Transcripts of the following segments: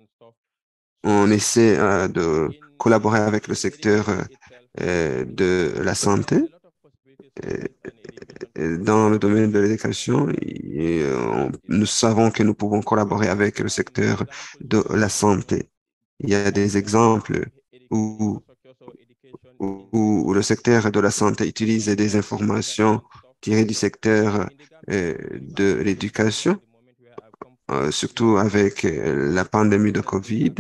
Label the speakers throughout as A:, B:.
A: On essaie de collaborer avec le secteur de la santé euh, dans le domaine de l'éducation. Nous savons que nous pouvons collaborer avec le secteur de la santé. Il y a des exemples où, où le secteur de la santé utilise des informations tirées du secteur de l'éducation, surtout avec la pandémie de Covid.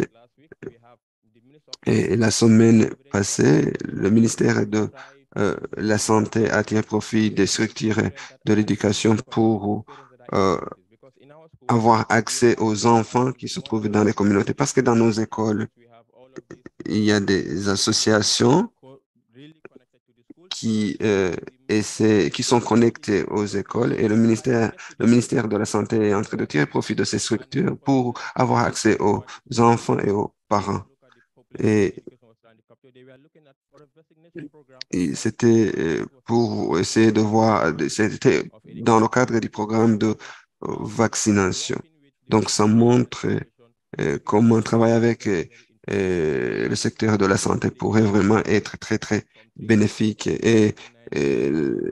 A: Et la semaine passée, le ministère de la Santé a tiré profit des structures de l'éducation pour euh, avoir accès aux enfants qui se trouvent dans les communautés. Parce que dans nos écoles, il y a des associations qui sont connectées aux écoles et le ministère de la Santé est en train de tirer profit de ces structures pour avoir accès aux enfants et aux parents. Et Et c'était pour essayer de voir, c'était dans le cadre du programme de vaccination. Donc, ça montre comment travailler avec le secteur de la santé pourrait vraiment être très, très bénéfique. Euh,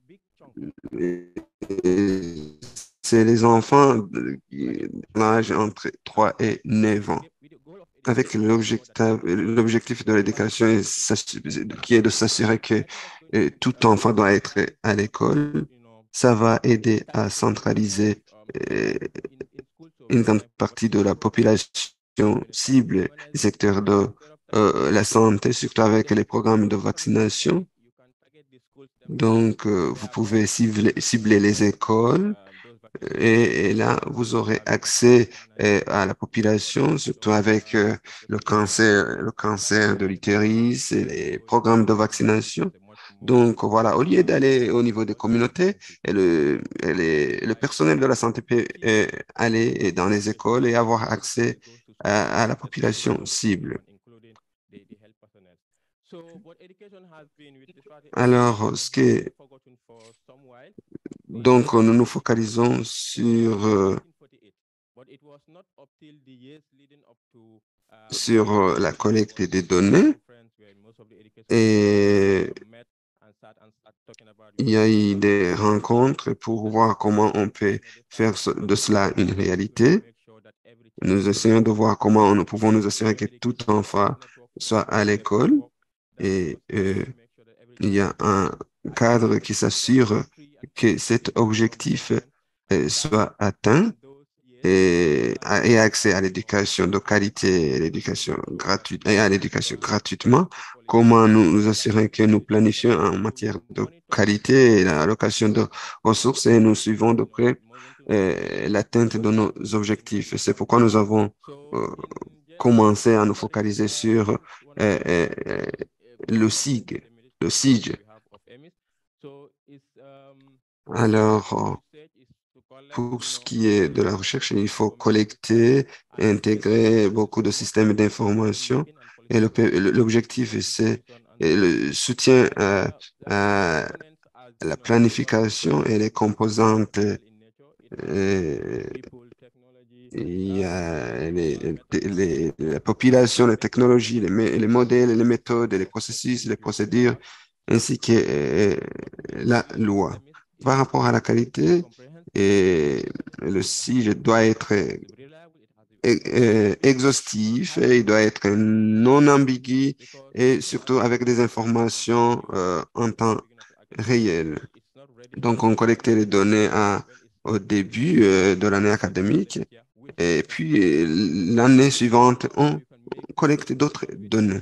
A: et c'est les enfants l'âge entre 3 et 9 ans avec l'objectif de l'éducation qui est de s'assurer que tout enfant doit être à l'école. Ça va aider à centraliser euh, une grande partie de la population cible du secteur de la santé, surtout avec les programmes de vaccination. Donc, vous pouvez cibler les écoles et là, vous aurez accès à la population, surtout avec le cancer de l'utérus et les programmes de vaccination. Donc voilà, au lieu d'aller au niveau des communautés, le personnel de la santé peut aller dans les écoles et avoir accès à la population cible. Alors, donc, nous nous focalisons sur la collecte des données et il y a eu des rencontres pour voir comment on peut faire de cela une réalité. Nous essayons de voir comment nous pouvons nous assurer que tout enfant soit à l'école et il y a un cadre qui s'assure que cet objectif soit atteint et accès à l'éducation de qualité, à l'éducation gratuite et à l'éducation gratuitement. Comment nous assurer que nous planifions en matière de qualité et l'allocation de ressources et nous suivons de près l'atteinte de nos objectifs. C'est pourquoi nous avons euh, commencé à nous focaliser sur le SIG, le SIG. Alors, pour ce qui est de la recherche, il faut collecter et intégrer beaucoup de systèmes d'information. Et l'objectif, c'est le soutien à la planification et les composantes. euh, Il y a la population, les technologies, les modèles, les méthodes, les processus, les procédures, ainsi que la loi. Par rapport à la qualité, et le SIG doit être exhaustif et il doit être non ambigu et surtout avec des informations en temps réel. Donc, on collectait les données au début de l'année académique et puis l'année suivante, on collecte d'autres données.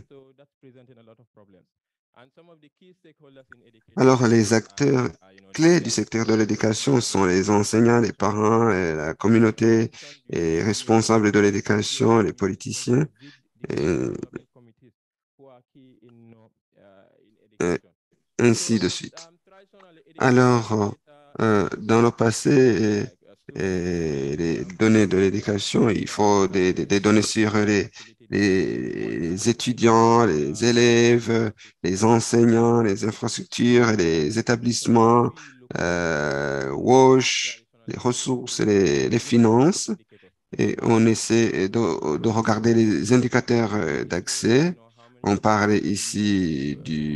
A: Alors, les acteurs clés du secteur de l'éducation sont les enseignants, les parents, la communauté, et responsables de l'éducation, les politiciens, et, et ainsi de suite. Alors, dans le passé, les données de l'éducation, il faut des données sur les étudiants, les élèves, les enseignants, les infrastructures, les établissements, WASH, les ressources, les finances. et on essaie de regarder les indicateurs d'accès. On parle ici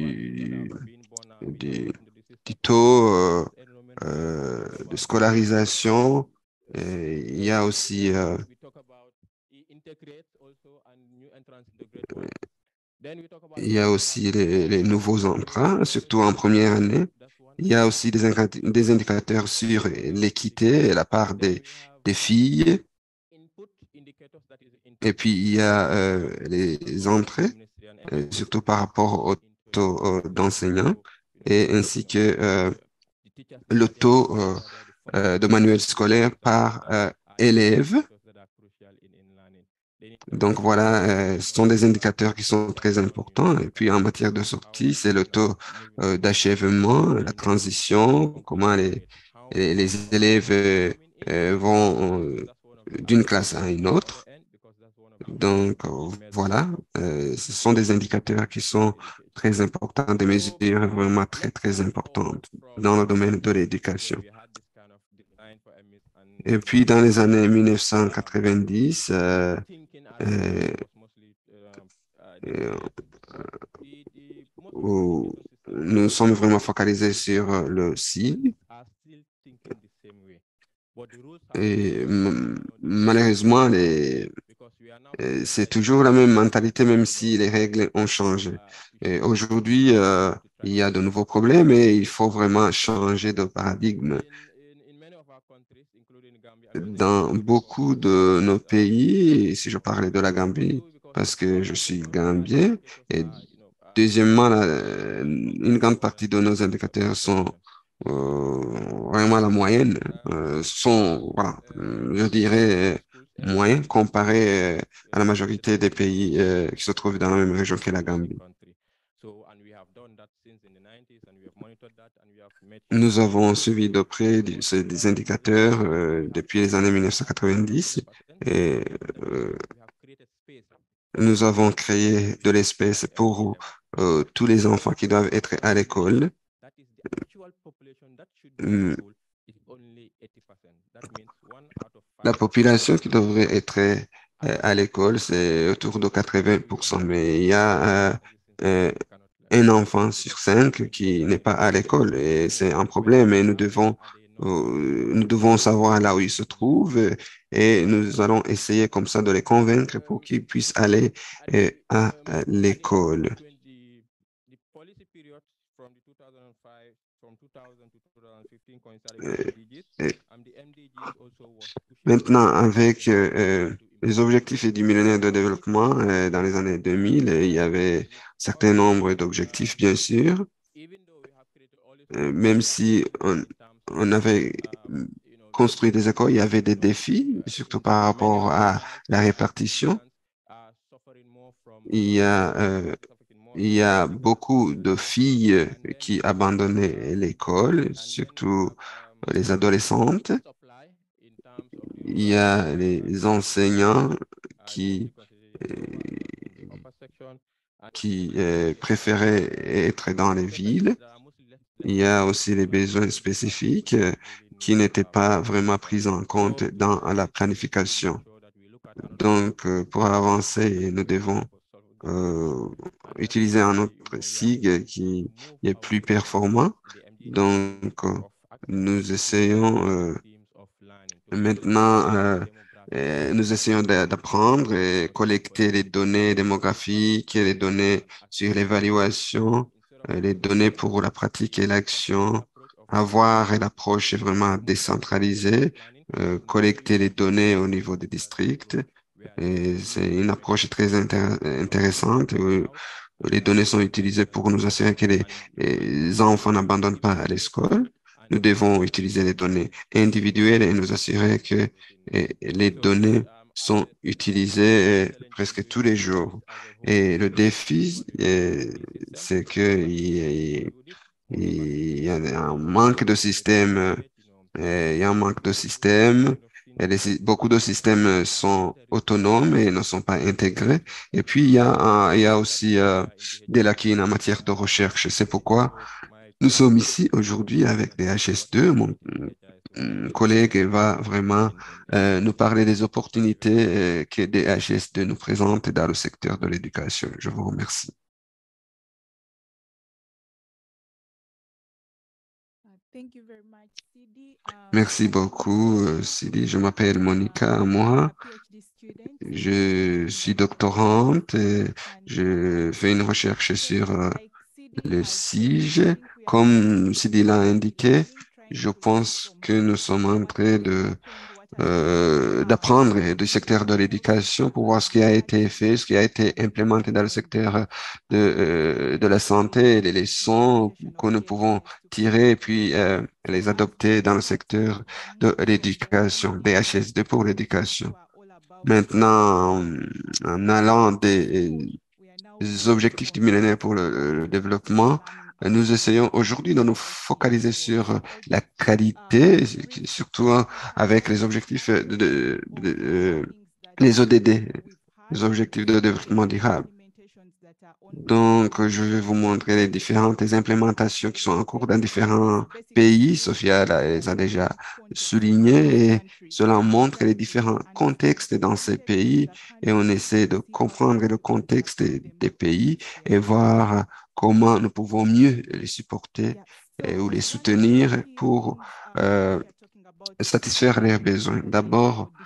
A: du, du taux de scolarisation. Et il y a aussi, il y a aussi les nouveaux emprunts, surtout en première année. Il y a aussi des indicateurs sur l'équité et la part des filles. Et puis, il y a les entrées, surtout par rapport au taux d'enseignants, et ainsi que le taux de manuel scolaire par élève. Donc voilà, ce sont des indicateurs qui sont très importants. Et puis en matière de sortie, c'est le taux d'achèvement, la transition, comment les élèves vont d'une classe à une autre. Donc voilà, ce sont des indicateurs qui sont très importants, des mesures vraiment très, très importantes dans le domaine de l'éducation. Et puis dans les années 1990, euh, euh, où nous sommes vraiment focalisés sur le SIG. Et malheureusement, c'est toujours la même mentalité, même si les règles ont changé. Et aujourd'hui, il y a de nouveaux problèmes et il faut vraiment changer de paradigme. Dans beaucoup de nos pays, et si je parlais de la Gambie, parce que je suis gambien, et deuxièmement, une grande partie de nos indicateurs sont vraiment la moyenne, sont, voilà, je dirais, moyens comparés à la majorité des pays qui se trouvent dans la même région que la Gambie. Nous avons suivi de près des indicateurs depuis les années 1990 et euh, nous avons créé de l'espace pour tous les enfants qui doivent être à l'école. Hum, La population qui devrait être à l'école, c'est autour de 80%, mais il y a un enfant sur cinq qui n'est pas à l'école et c'est un problème et nous devons savoir là où il se trouve et nous allons essayer comme ça de les convaincre pour qu'ils puissent aller à l'école. Euh, euh, Maintenant, avec les objectifs et du millénaire de développement dans les années 2000, il y avait un certain nombre d'objectifs, bien sûr, même si on avait construit des écoles, il y avait des défis, surtout par rapport à la répartition. Il y a, euh, il y a beaucoup de filles qui abandonnaient l'école, surtout les adolescentes. Il y a les enseignants qui, euh, qui préféraient être dans les villes. Il y a aussi les besoins spécifiques qui n'étaient pas vraiment pris en compte dans la planification. Donc, pour avancer, nous devons euh, utiliser un autre SIG qui est plus performant. Donc, nous essayons maintenant, nous essayons d'apprendre et collecter les données démographiques et les données sur l'évaluation, les données pour la pratique et l'action, avoir une approche vraiment décentralisée, collecter les données au niveau des districts. Et c'est une approche très intéressante où les données sont utilisées pour nous assurer que les enfants n'abandonnent pas l'école. Nous devons utiliser les données individuelles et nous assurer que les données sont utilisées presque tous les jours. Et le défi, c'est que il y a un manque de système, il y a un manque de système. Et beaucoup de systèmes sont autonomes et ne sont pas intégrés. Et puis, il y a aussi des lacunes en matière de recherche. C'est pourquoi nous sommes ici aujourd'hui avec des HS2, collègue va vraiment nous parler des opportunités que DHS2 nous présente dans le secteur de l'éducation. Je vous remercie.
B: Thank you very much, Sidi.
A: Merci
B: I am
A: beaucoup,
B: also
A: Sidi. Je m'appelle Monica.
B: a
A: Moi,
B: PhD student
A: je
B: in
A: suis
B: education,
A: doctorante et
B: and
A: je fais une recherche
B: just
A: sur
B: like Sidi
A: le
B: has said, I
A: SIG.
B: think we are now in
A: Comme
B: the
A: Sidi l'a
B: stage
A: indiqué,
B: between trying
A: je
B: to learn
A: pense
B: from
A: que nous sommes en
B: what
A: train
B: has
A: de
B: happened, what has been
A: d'apprendre du secteur de
B: implemented,
A: l'éducation pour voir ce qui a été fait, ce qui a été implémenté dans le secteur de la santé, et les
B: in the
A: leçons
B: application
A: que
B: of
A: nous pouvons
B: DHIS2.
A: tirer et puis
B: So
A: les
B: as
A: adopter dans
B: Sidi
A: le
B: has
A: secteur
B: said,
A: de
B: most of them
A: l'éducation, DHS2 pour l'éducation.
B: were all about
A: Maintenant, en allant des
B: so we are now
A: les
B: moving
A: objectifs du
B: on
A: millénaire pour le
B: distance
A: développement,
B: learning
A: nous
B: approaches
A: essayons aujourd'hui de nous
B: as
A: focaliser sur
B: the
A: la
B: objectives are
A: qualité,
B: really
A: surtout avec les
B: taking
A: objectifs
B: advantage of the learnings that
A: les ODD,
B: we've had
A: les objectifs de développement
B: and the
A: durable.
B: implementations that are ongoing.
A: Donc, je vais vous montrer les différentes implémentations qui sont en cours dans
B: This
A: différents
B: basically
A: pays.
B: shows
A: Sophia les a
B: the
A: déjà
B: different contexts in each
A: soulignés et
B: country
A: cela montre
B: so
A: les
B: that we
A: différents
B: can understand
A: contextes
B: the
A: dans ces
B: context of
A: pays
B: the
A: et on
B: country
A: essaie
B: to
A: de
B: see how
A: comprendre
B: best
A: le
B: we can
A: contexte
B: support them
A: des pays et
B: going forward.
A: voir comment nous pouvons mieux les supporter
B: Yeah,
A: ou
B: so
A: les
B: one of the
A: soutenir
B: key
A: pour
B: things when
A: euh,
B: we are talking about
A: satisfaire leurs besoins.
B: implementing
A: D'abord,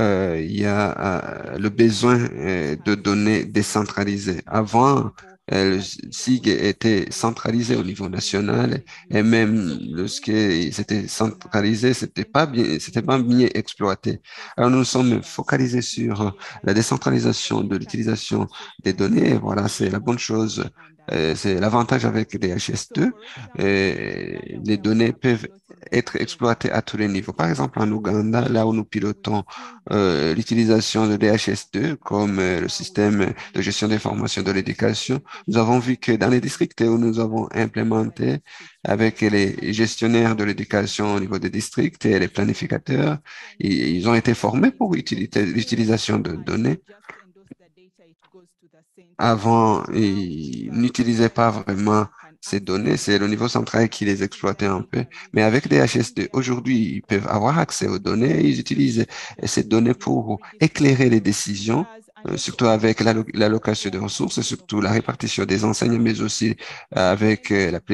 A: il y
B: decentralization
A: a le
B: is
A: besoin
B: what
A: de
B: has
A: données
B: SIG
A: décentralisées.
B: been doing.
A: Avant,
B: People
A: le SIG était centralisé au niveau national
B: limited
A: et
B: use.
A: même
B: So we
A: lorsque
B: really know that
A: c'était
B: now
A: centralisé, c'était pas
B: decentralization
A: bien exploité.
B: of course
A: Alors nous nous sommes
B: differs
A: focalisés
B: in
A: sur la
B: DHIS2 because
A: décentralisation de
B: we can
A: l'utilisation
B: access
A: des
B: data
A: données. Et
B: to
A: voilà, c'est la bonne chose.
B: everyone and
A: C'est l'avantage
B: everywhere.
A: avec
B: So
A: DHIS2.
B: for example, in
A: Et
B: Uganda,
A: les
B: where we
A: données
B: are
A: peuvent
B: piloting the
A: être
B: system,
A: exploitées à tous les niveaux. Par exemple, en Ouganda, là où nous
B: we
A: pilotons
B: still don't
A: l'utilisation de
B: know
A: DHS2 comme le
B: how we are
A: système de gestion des
B: implementing
A: formations de l'éducation. Nous
B: education
A: avons vu que dans les
B: management
A: districts où nous avons
B: systems and
A: implémenté
B: districts.
A: avec
B: And
A: les
B: this is
A: gestionnaires de
B: how
A: l'éducation au niveau des districts et les planificateurs,
B: different
A: ils ont été formés
B: needs
A: pour
B: of
A: utiliser
B: schools
A: l'utilisation de
B: and they
A: données.
B: just endorse the data, it goes to the center.
A: Avant,
B: So now
A: ils n'utilisaient
B: whoever
A: pas
B: needs
A: vraiment
B: can
A: ces
B: access
A: données. C'est le niveau
B: them
A: central qui les
B: see
A: exploitait
B: their
A: un peu.
B: data,
A: Mais avec
B: see
A: DHS2,
B: their
A: aujourd'hui, ils peuvent avoir accès aux données et ils utilisent
B: data,
A: ces données pour éclairer les décisions,
B: teachers, and also
A: surtout avec
B: learners
A: l'allocation de
B: for
A: ressources et surtout la répartition des
B: innovation.
A: enseignants, mais aussi
B: And
A: avec
B: then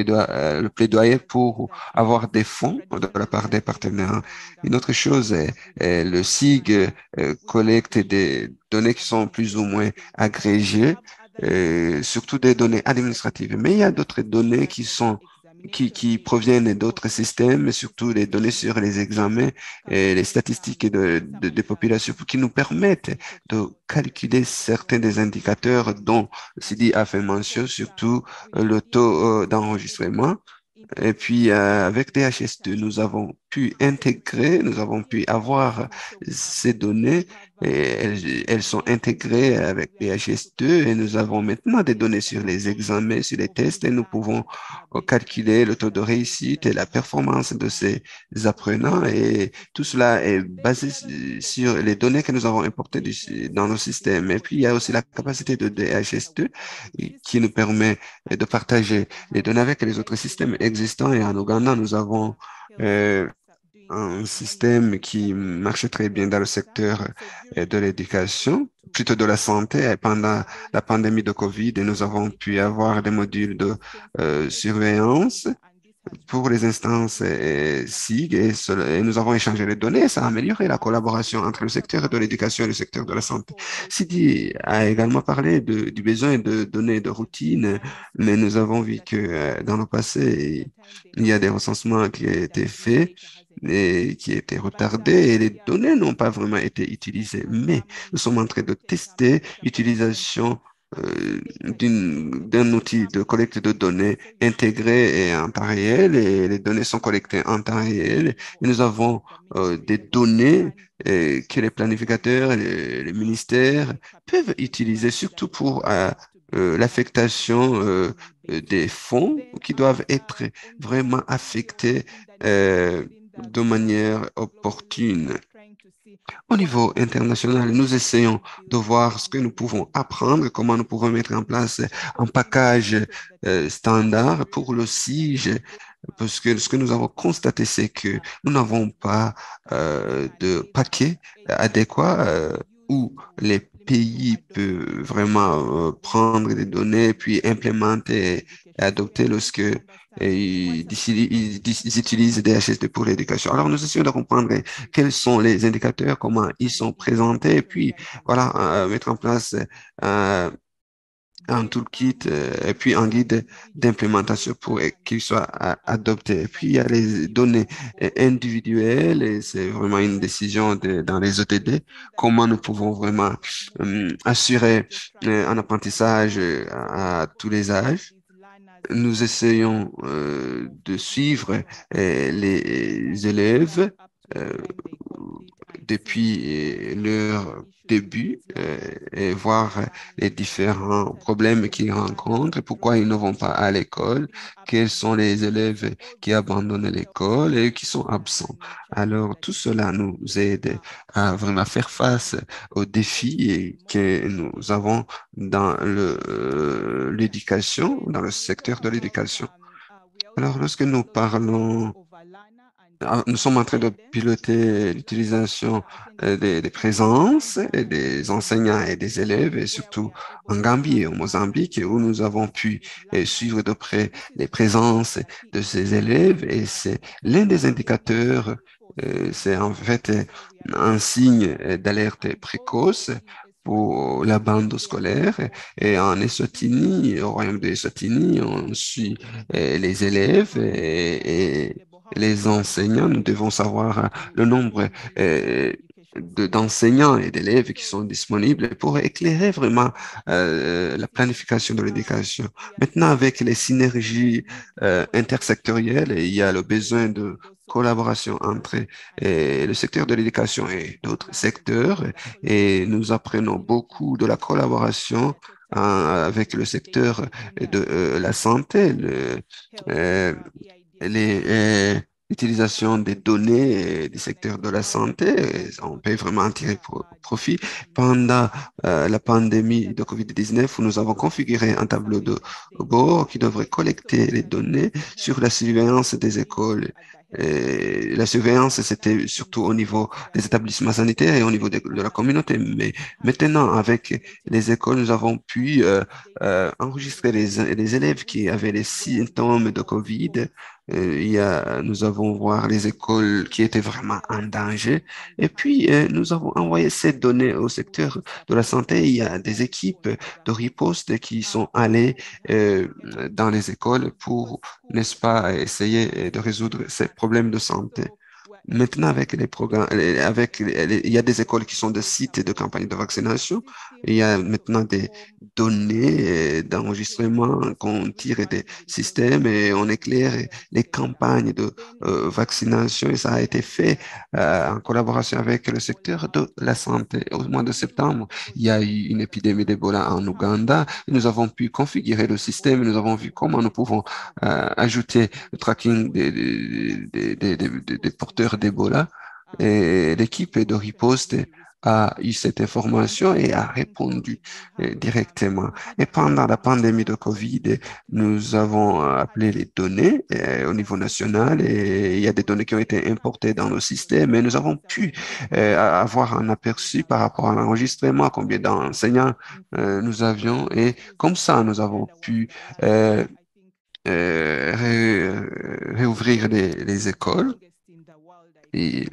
A: le
B: we
A: plaidoyer
B: have known
A: pour
B: that
A: avoir des fonds de la
B: traditionally
A: part
B: has
A: des
B: been
A: partenaires.
B: offering
A: Une autre chose est, le
B: agricultural
A: SIG
B: and
A: collecte
B: education
A: des données qui sont plus ou moins
B: data, but we
A: agrégées,
B: have other data
A: surtout des données
B: that
A: administratives. Mais il y a d'autres données qui
B: such as
A: sont qui
B: examination
A: proviennent
B: of
A: d'autres systèmes, surtout les données
B: statistics
A: sur les examens et les statistiques des populations qui nous permettent
B: we talked
A: de
B: about
A: calculer certains des indicateurs dont
B: as
A: Sidi a
B: well.
A: fait mention,
B: Because
A: surtout
B: we have
A: le
B: seen
A: taux
B: that
A: d'enregistrement. Et puis,
B: implementing
A: avec DHS2,
B: data
A: nous avons pu
B: is
A: intégrer, nous avons pu
B: still
A: avoir
B: risky. So
A: ces données et elles sont intégrées avec
B: we are able to
A: DHS2 et
B: calculate
A: nous avons maintenant des données sur les examens, sur les
B: of
A: tests
B: which
A: et nous pouvons
B: being
A: calculer le taux de réussite et la performance de ces apprenants et tout cela est
B: then
A: basé
B: the other thing of
A: sur les données que nous avons importées
B: data
A: dans nos
B: is
A: systèmes. Et puis, il y a aussi la capacité de
B: data
A: DHS2
B: with other
A: qui nous
B: systems
A: permet
B: and
A: de partager
B: we
A: les
B: have
A: données avec les autres
B: places
A: systèmes existants. Et en Ouganda, nous avons
B: health
A: euh,
B: centers doing
A: un système
B: monitoring
A: qui
B: surveillance
A: marche très bien dans le secteur
B: so during
A: de
B: COVID we were able
A: l'éducation,
B: to
A: plutôt de la santé. Et pendant la
B: surveil
A: pandémie de Covid, et nous avons pu avoir des modules de surveillance
B: and this has
A: pour les instances SIG et nous avons échangé les données. Ça a amélioré la collaboration entre le secteur de l'éducation et le secteur de la santé. Sidi a également parlé du besoin de données de routine, mais nous avons vu que dans le passé, il y a des recensements qui ont été faits et qui étaient retardés et les données n'ont pas vraiment été utilisées. Mais nous sommes en train de tester l'utilisation d'un outil de collecte de données intégré et en temps réel et les données sont collectées en temps réel. Et nous avons des données que les planificateurs, et les ministères peuvent utiliser surtout pour l'affectation des fonds qui doivent être vraiment affectés de manière opportune. Au niveau international, nous essayons de voir ce que nous pouvons apprendre, comment nous pouvons mettre en place un package standard pour le SIG, parce que ce que nous avons constaté, c'est que nous n'avons pas de paquet adéquat où les pays peuvent vraiment prendre des données puis implémenter et adopter lorsque ils utilisent des HSD pour l'éducation. Alors, nous essayons de comprendre quels sont les indicateurs, comment ils sont présentés, et puis voilà, mettre en place euh, un toolkit et puis un guide d'implémentation pour qu'il soit adopté. Et puis il y a les données individuelles et c'est vraiment une décision dans les OTD, comment nous pouvons vraiment assurer un apprentissage à tous les âges. Nous essayons de suivre les élèves euh, depuis leur début et voir les différents problèmes qu'ils rencontrent, pourquoi ils ne vont pas à l'école, quels sont les élèves qui abandonnent l'école et qui sont absents. Alors, tout cela nous aide à vraiment faire face aux défis que nous avons dans l'éducation, dans le secteur de l'éducation. Alors, lorsque nous parlons nous sommes en train de piloter l'utilisation des présences et des enseignants et des élèves, et surtout en Gambie et au Mozambique, où nous avons pu suivre de près les présences de ces élèves. Et c'est l'un des indicateurs, c'est en fait un signe d'alerte précoce pour la bande scolaire. Et en Eswatini, au royaume de Eswatini, on suit les élèves et les enseignants, nous devons savoir le nombre d'enseignants et d'élèves qui sont disponibles pour éclairer vraiment la planification de l'éducation. Maintenant, avec les synergies intersectorielles, il y a le besoin de collaboration entre le secteur de l'éducation et d'autres secteurs, et nous apprenons beaucoup de la collaboration avec le secteur de la santé, euh, l'utilisation des données du secteur de la santé, on peut vraiment en tirer profit. Pendant la pandémie de COVID-19, où nous avons configuré un tableau de bord qui devrait collecter les données sur la surveillance des écoles. Et la surveillance, c'était surtout au niveau des établissements sanitaires et au niveau de la communauté. Mais maintenant, avec les écoles, nous avons pu enregistrer les élèves qui avaient les symptômes de COVID. Nous avons voir les écoles qui étaient vraiment en danger. Et puis, nous avons envoyé ces données au secteur de la santé. Il y a des équipes de riposte qui sont allées euh, dans les écoles pour, n'est-ce pas, essayer de résoudre ces problèmes de santé. Maintenant, avec les programmes, il y a des écoles qui sont des sites de campagne de vaccination. Il y a maintenant des données d'enregistrement qu'on tire des systèmes et on éclaire les campagnes de vaccination. Et ça a été fait en collaboration avec le secteur de la santé. Au mois de septembre, il y a eu une épidémie d'Ebola en Ouganda. Nous avons pu configurer le système. Nous avons vu comment nous pouvons ajouter le tracking des porteurs d'Ebola. Et l'équipe de riposte a eu cette information et a répondu directement. Et pendant la pandémie de Covid, nous avons appelé les données au niveau national et il y a des données qui ont été importées dans nos systèmes et nous avons pu avoir un aperçu par rapport à l'enregistrement, combien d'enseignants nous avions et comme ça, nous avons pu euh, réouvrir les écoles. Et,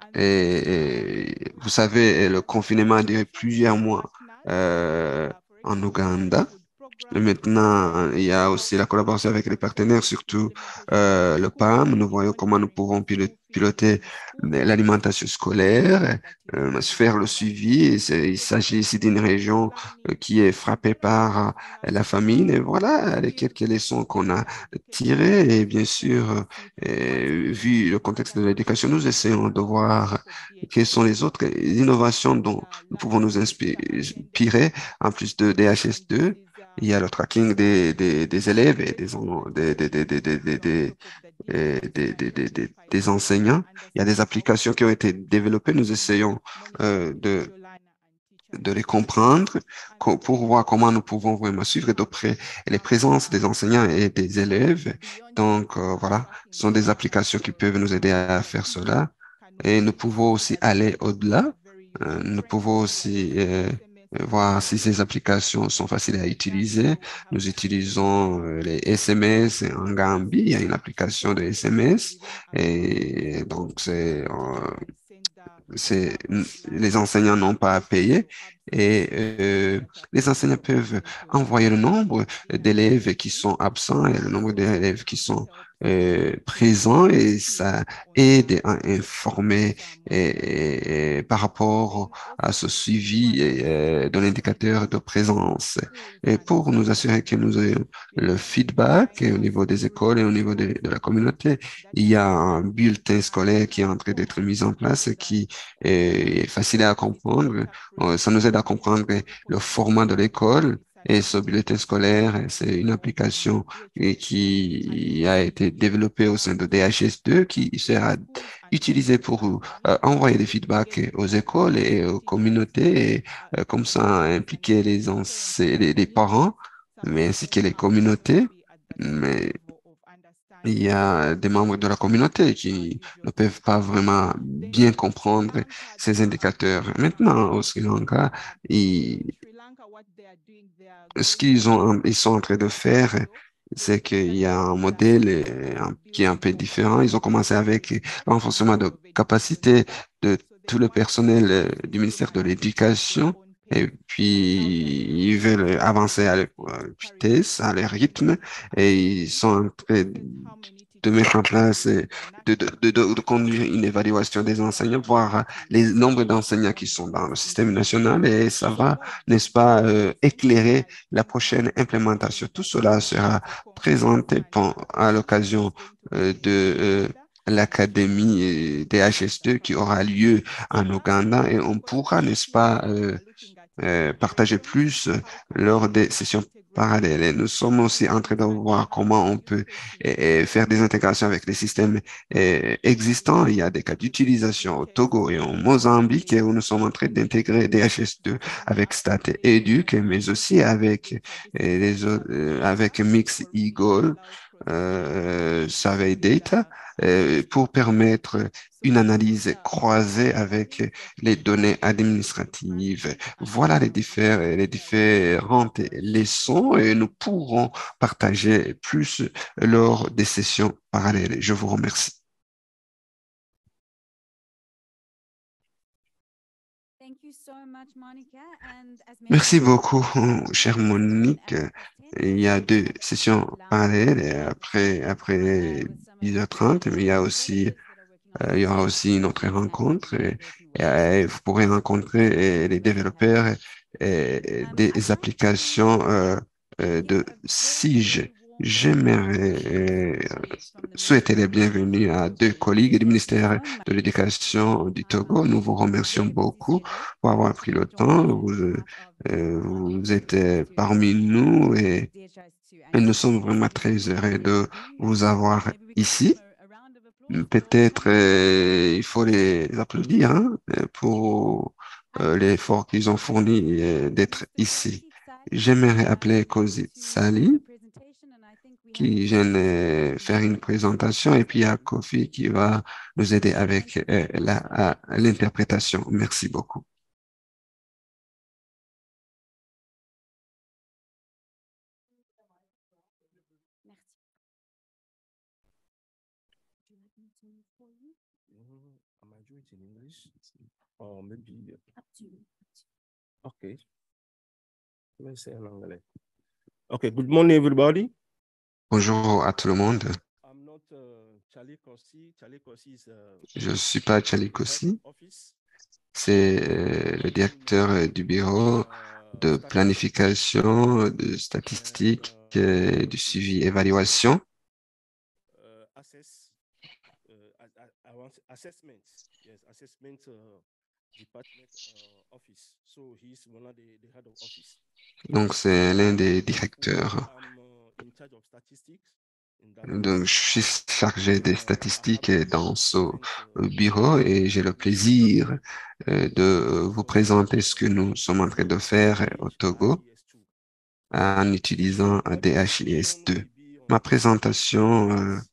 A: vous savez, le confinement a duré plusieurs mois en Ouganda. Et maintenant, il y a aussi la collaboration avec les partenaires, surtout le PAM. Nous voyons comment nous pouvons piloter l'alimentation scolaire, faire le suivi. Il s'agit ici d'une région qui est frappée par la famine. Et voilà les quelques leçons qu'on a tirées. Et bien sûr, vu le contexte de l'éducation, nous essayons de voir quelles sont les autres innovations dont nous pouvons nous inspirer en plus de DHS2. Il y a le tracking des élèves et des enseignants. Il y a des applications qui ont été développées. Nous essayons de les comprendre pour voir comment nous pouvons vraiment suivre de près les présences des enseignants et des élèves. Donc, voilà, ce sont des applications qui peuvent nous aider à faire cela. Et nous pouvons aussi aller au-delà. Nous pouvons aussi voir si ces applications sont faciles à utiliser. Nous utilisons les SMS en Gambie. Il y a une application de SMS. Et donc, c'est, les enseignants n'ont pas à payer et les enseignants peuvent envoyer le nombre d'élèves qui sont absents et le nombre d'élèves qui sont présents et ça aide à informer par rapport à ce suivi de l'indicateur de présence et pour nous assurer que nous ayons le feedback au niveau des écoles et au niveau de la communauté. Il y a un bulletin scolaire qui est en train d'être mis en place qui est facile à comprendre. Ça nous aide à comprendre le format de l'école. Et ce bulletin scolaire, c'est une application qui a été développée au sein de DHS2 qui sera utilisée pour envoyer des feedbacks aux écoles et aux communautés et comme ça impliquer les parents, mais ainsi que les communautés. Mais il y a des membres de la communauté qui ne peuvent pas vraiment bien comprendre ces indicateurs. Maintenant, au Sri Lanka, ils sont en train de faire, c'est qu'il y a un modèle qui est un peu différent. Ils ont commencé avec le renforcement de capacité de tout le personnel du ministère de l'Éducation. Et puis, ils veulent avancer à leur vitesse, à leur rythme, et ils sont en train de mettre en place, de conduire une évaluation des enseignants, voir les nombres d'enseignants qui sont dans le système national, et ça va, n'est-ce pas, éclairer la prochaine implémentation. Tout cela sera présenté à l'occasion l'académie DHS2 qui aura lieu en Ouganda et on pourra, n'est-ce pas, partager plus lors des sessions parallèles. Et nous sommes aussi en train de voir comment on peut faire des intégrations avec les systèmes existants. Il y a des cas d'utilisation au Togo et au Mozambique où nous sommes en train d'intégrer DHS2 avec Stat et Educ, mais aussi avec avec Mix Eagle, Survey Data, pour permettre une analyse croisée avec les données administratives. Voilà les différentes leçons et nous pourrons partager plus lors des sessions parallèles. Je vous remercie. Merci beaucoup, chère Monique. Il y a deux sessions parallèles et après 10h30, mais il y aura aussi une autre rencontre et vous pourrez rencontrer les développeurs des applications de SIG. J'aimerais souhaiter les bienvenus à deux collègues du ministère de l'Éducation du Togo. Nous vous remercions beaucoup pour avoir pris le temps. Vous êtes parmi nous et nous sommes vraiment très heureux de vous avoir ici. Peut-être il faut les applaudir hein, pour l'effort qu'ils ont fourni d'être ici. J'aimerais appeler Kosi Sali qui vient faire une présentation et puis il y a Kofi qui va nous aider avec l'interprétation. Merci beaucoup.
C: Am I doing it in English? Or maybe, okay, let me say in anglais. Okay, good morning, everybody.
A: Bonjour à tout le monde.
C: I'm not Charlie Kossi. Charlie Kossi is
A: Je ne suis pas Charlie
C: head of
A: Kossi,
C: office.
A: c'est le directeur du bureau de planification, de statistiques, du suivi évaluation.
C: Assessment. Yes, assessment
A: Donc, c'est l'un des directeurs. Donc, je suis chargé des statistiques dans ce bureau et j'ai le plaisir de vous présenter ce que nous sommes en train de faire au Togo en utilisant DHIS2. Ma présentation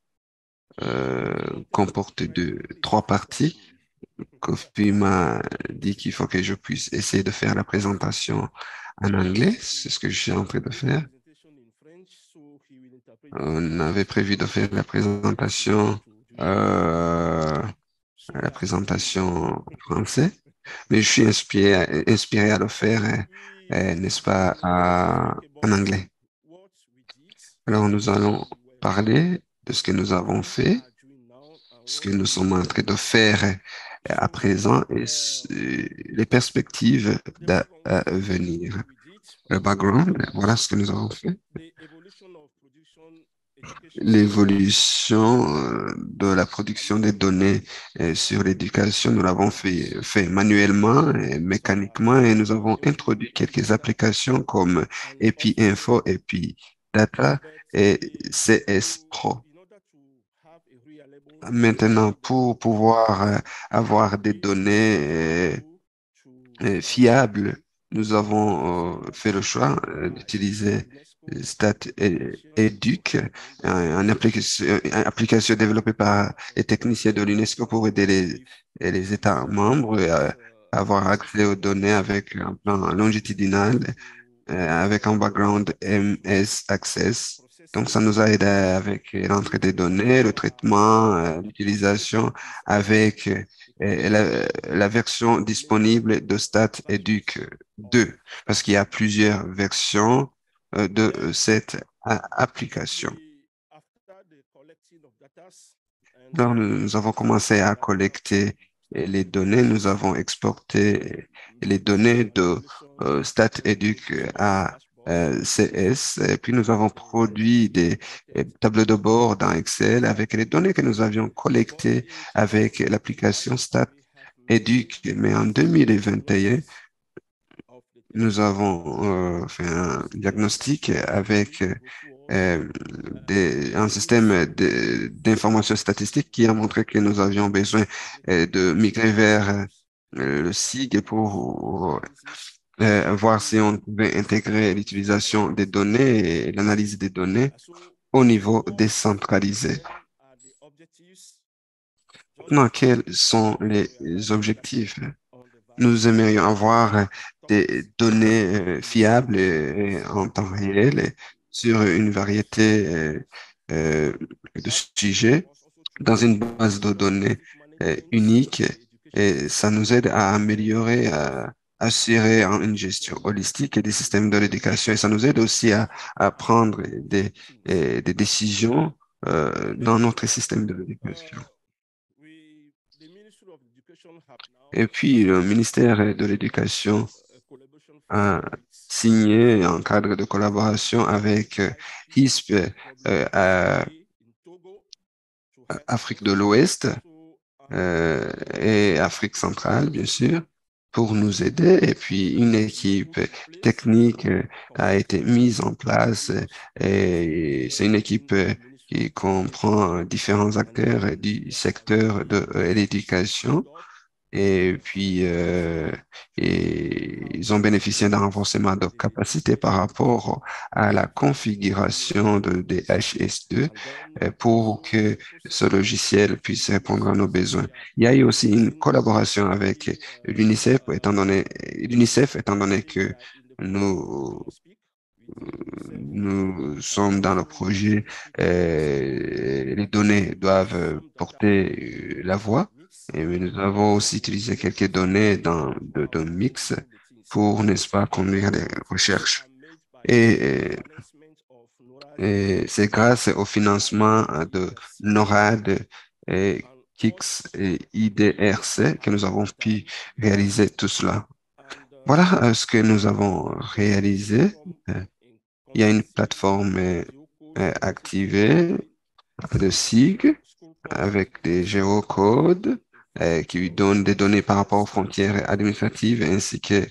A: comporte trois parties. Kofi m'a dit qu'il faut que je puisse essayer de faire la présentation en anglais. C'est ce que je suis en train de faire. On avait prévu de faire euh, la présentation en français, mais je suis inspiré à le faire, n'est-ce pas, en anglais. Alors, nous allons parler de ce que nous avons fait, ce que nous sommes en train de faire à présent et les perspectives à venir. Le background, voilà ce que nous avons fait. L'évolution de la production des données sur l'éducation, nous l'avons fait manuellement et mécaniquement et nous avons introduit quelques applications comme EPI Info, EPI Data et CS Pro. Maintenant, pour pouvoir avoir des données fiables, nous avons fait le choix d'utiliser StatEduc, une application développée par les techniciens de l'UNESCO pour aider les États membres à avoir accès aux données avec un plan longitudinal avec un background MS Access. Donc, ça nous a aidé avec l'entrée des données, le traitement, l'utilisation avec la version disponible de StatEduc 2, parce qu'il y a plusieurs versions de cette application. Donc, nous avons commencé à collecter les données, nous avons exporté les données de StatEduc à CS, et puis nous avons produit des tableaux de bord dans Excel avec les données que nous avions collectées avec l'application StatEduc. Mais en 2021, nous avons fait un diagnostic avec un système d'information statistique qui a montré que nous avions besoin de migrer vers le SIG pour voir si on pouvait intégrer l'utilisation des données et l'analyse des données au niveau décentralisé. Maintenant, quels sont les objectifs? Nous aimerions avoir des données fiables et en temps réel sur une variété euh, de sujets dans une base de données unique et ça nous aide à améliorer, à assurer une gestion holistique des systèmes de l'éducation et ça nous aide aussi à prendre des décisions dans notre système de l'éducation. Et puis, le ministère de l'Éducation a signé un cadre de collaboration avec HISP, Afrique de l'Ouest et Afrique centrale, bien sûr, pour nous aider. Et puis, une équipe technique a été mise en place et c'est une équipe qui comprend différents acteurs du secteur de l'éducation. Et puis, ils ont bénéficié d'un renforcement de capacité par rapport à la configuration de DHS2 pour que ce logiciel puisse répondre à nos besoins. Il y a eu aussi une collaboration avec l'UNICEF, étant donné que nous, nous sommes dans le projet, les données doivent porter la voix. Et nous avons aussi utilisé quelques données de mix pour, n'est-ce pas, conduire des recherches. Et, et c'est grâce au financement de NORAD et KIX et IDRC que nous avons pu réaliser tout cela. Voilà ce que nous avons réalisé. Il y a une plateforme activée de SIG avec des géocodes qui donne des données par rapport aux frontières administratives ainsi que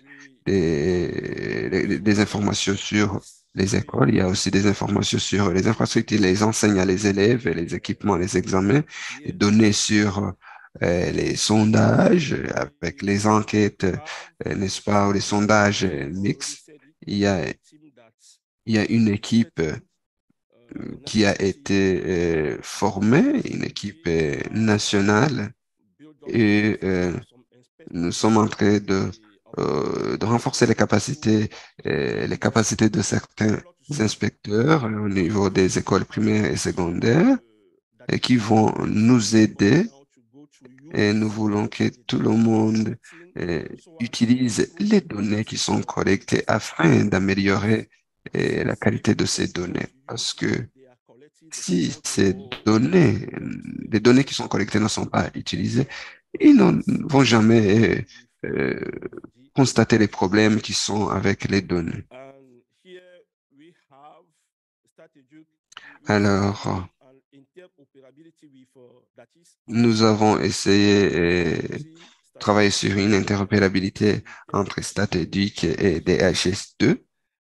A: des informations sur les écoles. Il y a aussi des informations sur les infrastructures, les enseignes à les élèves, et les équipements, les examens, et données sur les sondages avec les enquêtes, n'est-ce pas, ou les sondages mixtes. Il y a, il y a une équipe qui a été formée, une équipe nationale, et nous sommes en train de renforcer les capacités de certains inspecteurs au niveau des écoles primaires et secondaires et qui vont nous aider, et nous voulons que tout le monde euh, utilise les données qui sont collectées afin d'améliorer la qualité de ces données. Parce que si ces données, les données qui sont collectées ne sont pas utilisées, ils ne vont jamais constater les problèmes qui sont avec les données. Alors, nous avons essayé de travailler sur une interopérabilité entre StatEduc et DHS2.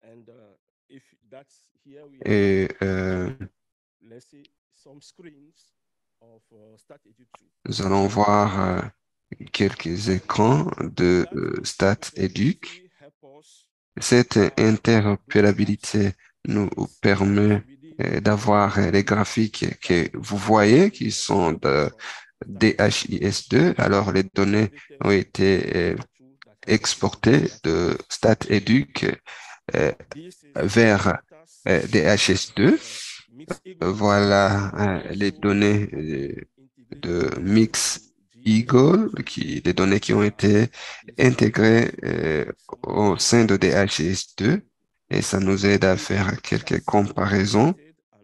A: Et nous allons voir quelques écrans de StatEduc. Cette interopérabilité nous permet d'avoir les graphiques que vous voyez qui sont de DHIS2. Alors, les données ont été exportées de StatEduc vers DHS2. Voilà les données de Mix Eagle, des données qui ont été intégrées au sein de DHS2, et ça nous aide à faire quelques comparaisons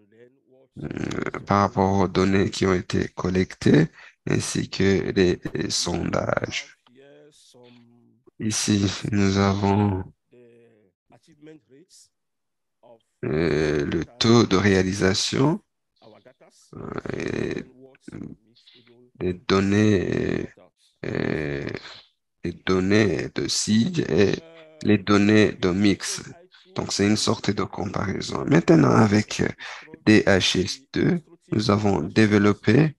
A: par rapport aux données qui ont été collectées ainsi que les sondages. Ici, nous avons le taux de réalisation et des données, euh, les données de seed et les données de mix. Donc, c'est une sorte de comparaison. Maintenant, avec DHS2, nous avons développé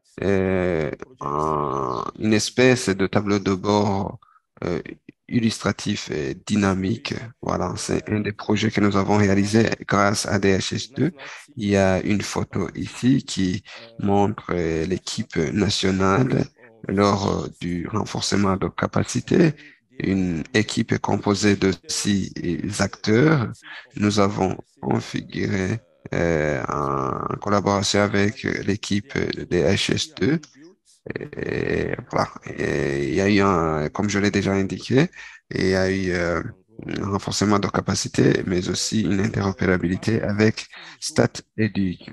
A: une espèce de tableau de bord euh, illustratif et dynamique. Voilà, c'est un des projets que nous avons réalisé grâce à DHS2. Il y a une photo ici qui montre l'équipe nationale lors du renforcement de capacité. Une équipe est composée de 6 acteurs. Nous avons configuré en collaboration avec l'équipe des HS2. Et voilà. Et il y a eu comme je l'ai déjà indiqué, il y a eu un renforcement de capacité, mais aussi une interopérabilité avec StatEduc.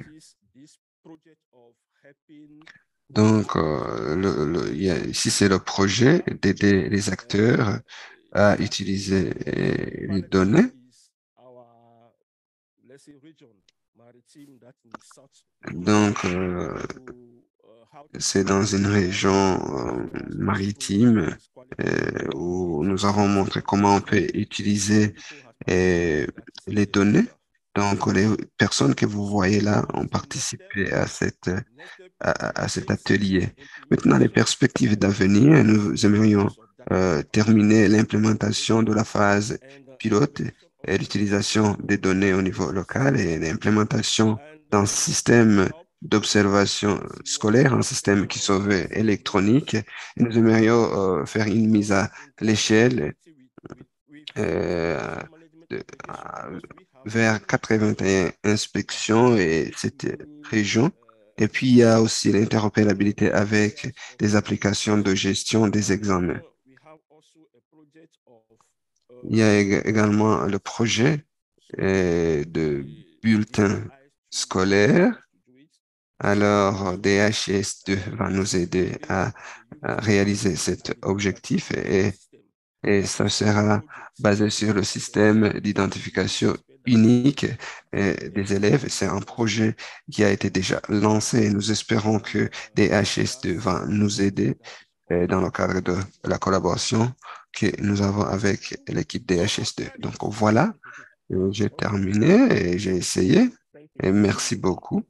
A: Donc, ici, c'est le projet d'aider les acteurs à utiliser les données. Donc, c'est dans une région maritime où nous avons montré comment on peut utiliser les données. Donc, les personnes que vous voyez là ont participé à cet atelier. Maintenant, les perspectives d'avenir, nous aimerions terminer l'implémentation de la phase pilote et l'utilisation des données au niveau local et l'implémentation d'un système d'observation scolaire, un système qui serait électronique. Et nous aimerions faire une mise à l'échelle euh, de- à- vers 81 inspections et cette région. Et puis, il y a aussi l'interopérabilité avec des applications de gestion des examens. Il y a également le projet de bulletin scolaire. Alors, DHS2 va nous aider à réaliser cet objectif, et ça sera basé sur le système d'identification unique des élèves. C'est un projet qui a été déjà lancé, et nous espérons que DHS2 va nous aider dans le cadre de la collaboration que nous avons avec l'équipe DHS2. Donc voilà, j'ai terminé et j'ai essayé. Et merci beaucoup.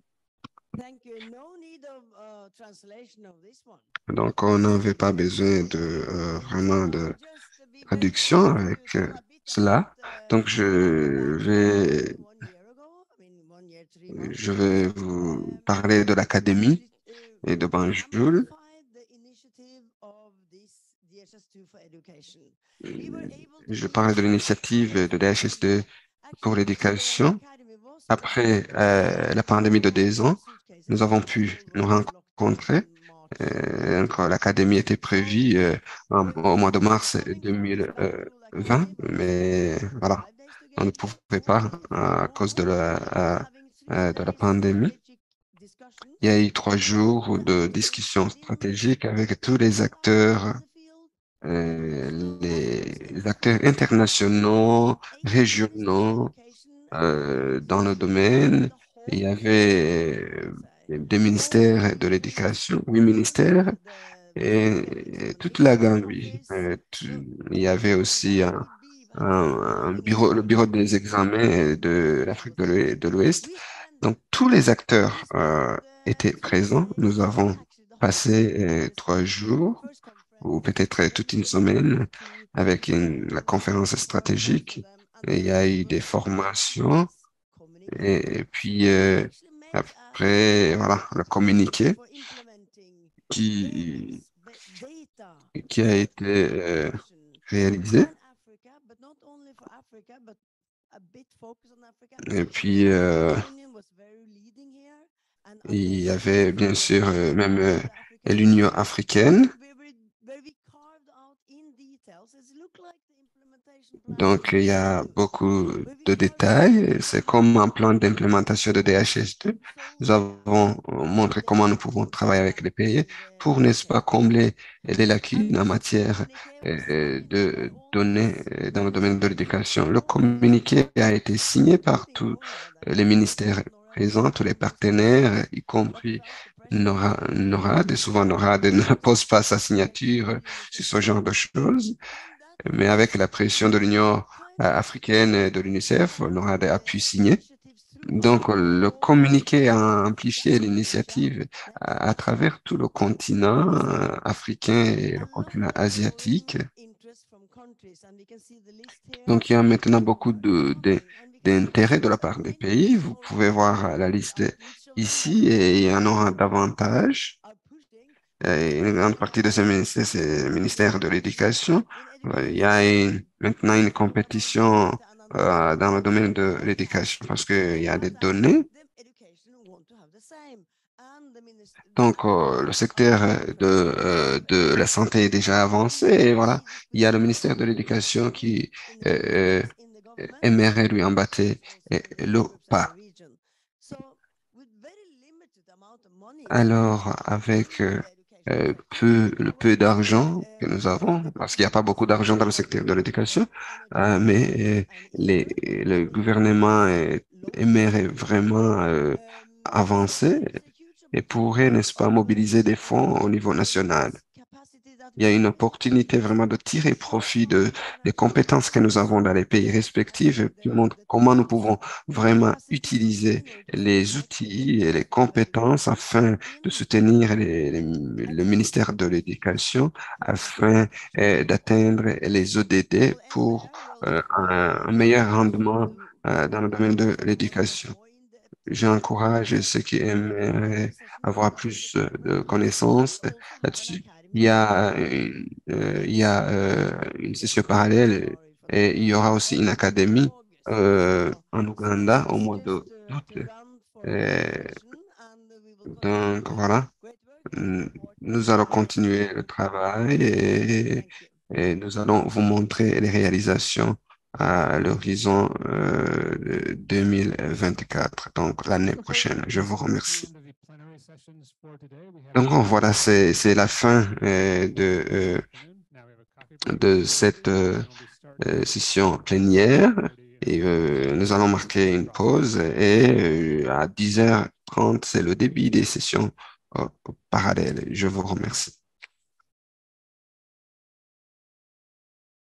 A: Donc on n'avait pas besoin de vraiment de traduction avec cela. Donc je vais vous parler de l'académie et de Banjul. Je parle de l'initiative de DHS2 pour l'éducation. Après la pandémie de 2 ans, nous avons pu nous rencontrer. Donc, l'académie était prévue au mois de mars 2020, mais voilà, on ne pouvait pas à cause de la pandémie. Il y a eu 3 jours de discussions stratégiques avec tous les acteurs internationaux, régionaux, dans le domaine. Il y avait des ministères de l'éducation, 8 ministères, et toute la Gambie. Il y avait aussi un bureau, le bureau des examens de l'Afrique de l'Ouest. Donc, tous les acteurs étaient présents. Nous avons passé 3 jours ou peut-être toute une semaine avec la conférence stratégique. Et il y a eu des formations et puis après, voilà, le communiqué qui, qui a été réalisé. Et puis, il y avait bien sûr même l'Union africaine. Donc, il y a beaucoup de détails. C'est comme un plan d'implémentation de DHS2. Nous avons montré comment nous pouvons travailler avec les pays pour, n'est-ce pas, combler les lacunes en matière de données dans le domaine de l'éducation. Le communiqué a été signé par tous les ministères présents, tous les partenaires, y compris NORAD. Et souvent, NORAD ne pose pas sa signature sur ce genre de choses. Mais avec la pression de l'Union africaine et de l'UNICEF, on aura pu signer. Donc, le communiqué a amplifié l'initiative à travers tout le continent africain et le continent asiatique. Donc, il y a maintenant beaucoup d'intérêt de la part des pays. Vous pouvez voir la liste ici et il y en aura davantage. Une grande partie de ce ministère, c'est le ministère de l'Éducation. Il y a maintenant une compétition dans le domaine de l'éducation parce qu'il y a des données. Donc, le secteur de la santé est déjà avancé et voilà, il y a le ministère de l'Éducation qui euh, aimerait lui embâter le pas. Alors, avec le peu d'argent que nous avons, parce qu'il n'y a pas beaucoup d'argent dans le secteur de l'éducation, mais le gouvernement aimerait vraiment avancer et pourrait, n'est-ce pas, mobiliser des fonds au niveau national. Il y a une opportunité vraiment de tirer profit des compétences que nous avons dans les pays respectifs et qui montre comment nous pouvons vraiment utiliser les outils et les compétences afin de soutenir le ministère de l'Éducation afin d'atteindre les ODD pour un meilleur rendement dans le domaine de l'éducation. J'encourage ceux qui aimeraient avoir plus de connaissances là-dessus. Il y a une session parallèle et il y aura aussi une académie en Ouganda au mois d'août. Euh, Donc voilà, nous allons continuer le travail et nous allons vous montrer les réalisations à l'horizon 2024, donc l'année prochaine. Je vous remercie. Donc voilà, c'est la fin de cette session plénière et nous allons marquer une pause et à 10h30, c'est le début des sessions parallèles. Je vous remercie.